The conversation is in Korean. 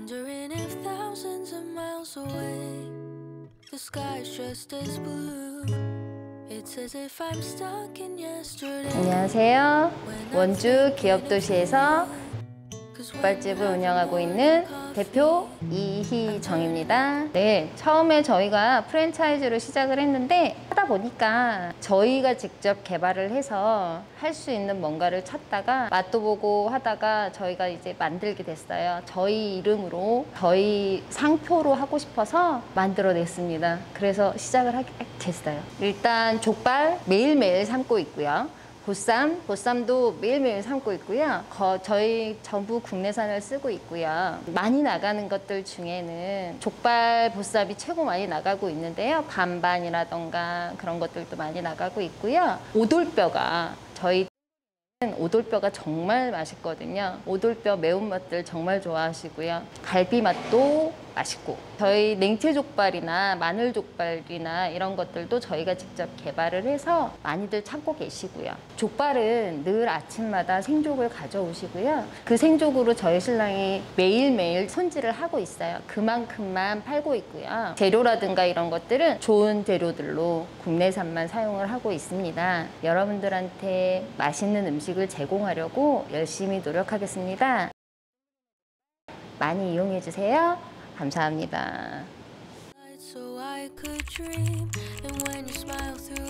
Wondering if thousands of miles away the sky's just as blue. It's as if I'm stuck in yesterday. 안녕하세요. 원주 기업도시에서 족발집을 운영하고 있는 대표 이희정입니다. 네, 처음에 저희가 프랜차이즈로 시작을 했는데 하다 보니까 저희가 직접 개발을 해서 할 수 있는 뭔가를 찾다가 맛도 보고 하다가 저희가 이제 만들게 됐어요. 저희 이름으로 저희 상표로 하고 싶어서 만들어냈습니다. 그래서 시작을 하게 됐어요. 일단 족발 매일매일 삶고 있고요. 보쌈도 매일매일 삶고 있고요. 저희 전부 국내산을 쓰고 있고요. 많이 나가는 것들 중에는 족발, 보쌈이 최고 많이 나가고 있는데요. 반반이라던가 그런 것들도 많이 나가고 있고요. 오돌뼈가 저희 오돌뼈가 정말 맛있거든요. 오돌뼈 매운맛들 정말 좋아하시고요. 갈비 맛도 맛있고, 저희 냉채족발이나 마늘족발이나 이런 것들도 저희가 직접 개발을 해서 많이들 찾고 계시고요. 족발은 늘 아침마다 생족을 가져오시고요. 그 생족으로 저희 신랑이 매일매일 손질을 하고 있어요. 그만큼만 팔고 있고요. 재료라든가 이런 것들은 좋은 재료들로 국내산만 사용을 하고 있습니다. 여러분들한테 맛있는 음식을 제공하려고 열심히 노력하겠습니다. 많이 이용해 주세요. 감사합니다. So I could dream, and when you smile through